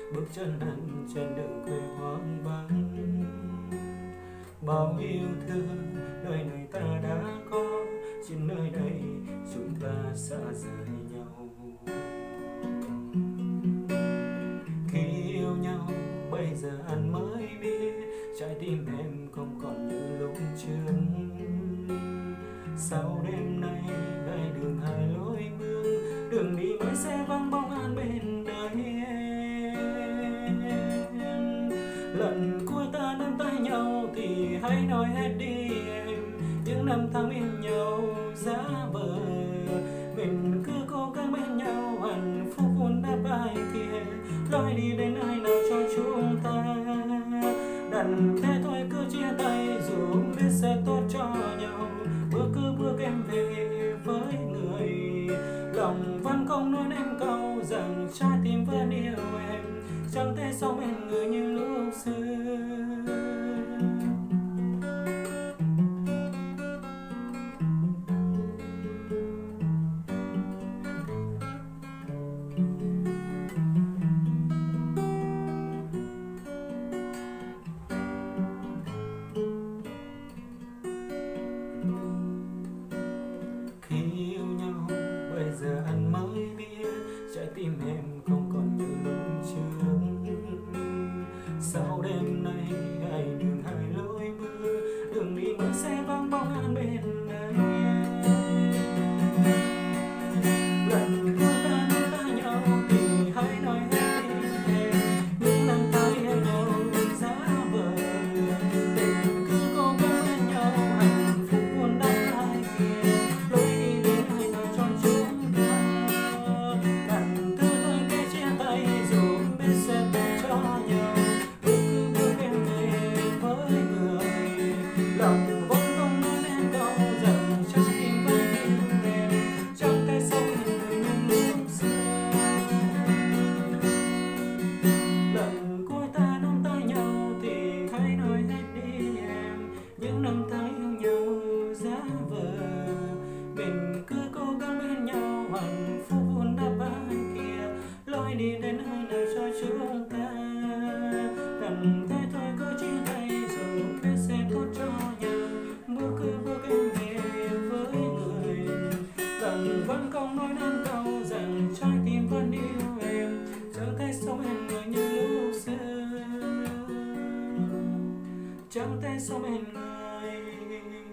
bước chân anh trên đường quê hoang vắng. Bao yêu thương nơi này ta đã có, chỉ nơi đây chúng ta xa rời nhau. Khi yêu nhau bây giờ anh mới biết, trái tim em không còn như lúc trước. Sau đêm nay hai đường hai lối bước, đường đi mới sẽ vắng bóng anh bên đời em. Lần cuối ta nắm tay nhau thì hãy nói hết đi em, những năm tháng yêu nhau giá vờ. Mình cứ cố gắng bên nhau, hạnh phúc vun đắp ai kia, lối đi đến nơi nào cho chúng ta. Đành thế thôi cứ chia tay, dù biết sẽ tốt cho nhau. Bước em về với người, lòng vẫn không nói em câu rằng trái tim vẫn yêu em, chẳng thể sống bên người như lúc xưa. Bây giờ anh mới biết trái tim em không còn như lúc trước. Sau đêm nay hai đường hai lối bước, đường đi mới sẽ vắng bóng anh bên đây. Lần cuối ta nắm tay nhau thì hãy nói hết đi em, những năm tháng yêu nhau giá vờ. Tình cứ cố gắng bên nhau, hạnh phúc buồn đau ai kia, lối đi đến nơi nào cho chúng ta. Đành thứ thôi cái chia tay, dù biết sẽ tốt cho nhau. Bước em về với người, lòng vẫn không nói nên câu rằng trái tim vẫn yêu em, chẳng thể sống bên người như lúc xưa. Lần cuối ta nắm tay nhau thì hãy nói hết đi em, những năm tháng yêu nhau giá vờ. Mình cứ cố gắng bên nhau, hạnh phúc vun đắp ai kia, lối đi đến nơi nào cho chúng ta. Đành thế thôi cứ chia tay, dù biết sẽ tốt cho nhau. Bước em về với người, lòng vẫn không nói nên câu rằng trái tim vẫn yêu em, chẳng thể sống bên người như lúc xưa, chẳng thể sống bên người.